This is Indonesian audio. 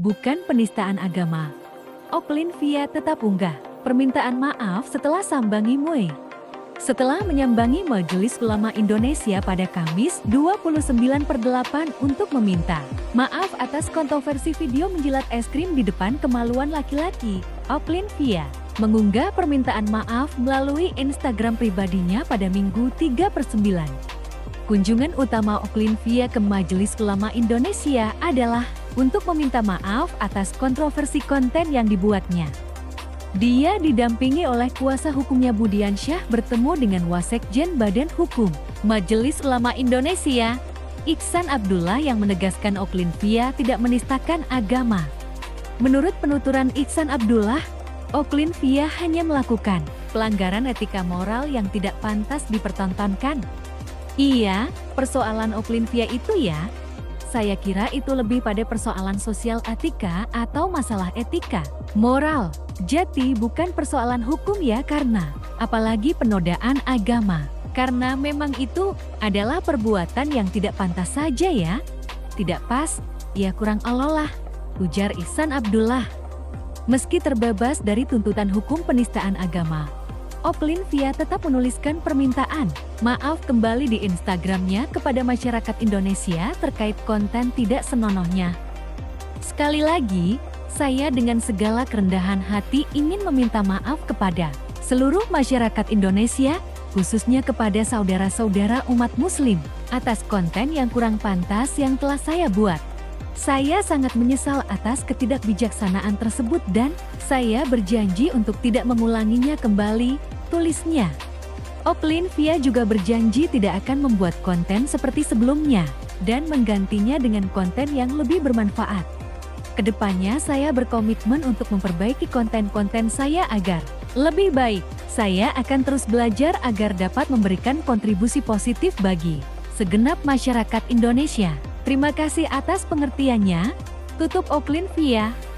bukan penistaan agama. Oklin Via tetap unggah permintaan maaf setelah sambangi MUI. Setelah menyambangi Majelis Ulama Indonesia pada Kamis 29/8 untuk meminta maaf atas kontroversi video menjilat es krim di depan kemaluan laki-laki, Oklin Via mengunggah permintaan maaf melalui Instagram pribadinya pada Minggu 3/9. Kunjungan utama Oklin Via ke Majelis Ulama Indonesia adalah untuk meminta maaf atas kontroversi konten yang dibuatnya. Dia didampingi oleh kuasa hukumnya Budiansyah bertemu dengan Wasekjen Badan Hukum Majelis Ulama Indonesia, Ihsan Abdullah, yang menegaskan Oklin Via tidak menistakan agama. Menurut penuturan Ihsan Abdullah, Oklin Via hanya melakukan pelanggaran etika moral yang tidak pantas dipertontonkan. Iya, persoalan Oklin Via itu ya. Saya kira itu lebih pada persoalan sosial etika atau masalah etika, moral. Jadi bukan persoalan hukum ya, karena apalagi penodaan agama. Karena memang itu adalah perbuatan yang tidak pantas saja ya. Tidak pas, ya kurang alolah, ujar Ihsan Abdullah. Meski terbebas dari tuntutan hukum penistaan agama, Oklin Via tetap menuliskan permintaan maaf kembali di Instagramnya kepada masyarakat Indonesia terkait konten tidak senonohnya. Sekali lagi, saya dengan segala kerendahan hati ingin meminta maaf kepada seluruh masyarakat Indonesia, khususnya kepada saudara-saudara umat Muslim, atas konten yang kurang pantas yang telah saya buat. Saya sangat menyesal atas ketidakbijaksanaan tersebut dan saya berjanji untuk tidak mengulanginya kembali, tulisnya. Oklin Via juga berjanji tidak akan membuat konten seperti sebelumnya dan menggantinya dengan konten yang lebih bermanfaat. Kedepannya saya berkomitmen untuk memperbaiki konten-konten saya agar lebih baik. Saya akan terus belajar agar dapat memberikan kontribusi positif bagi segenap masyarakat Indonesia. Terima kasih atas pengertiannya, tutup Oklin Via.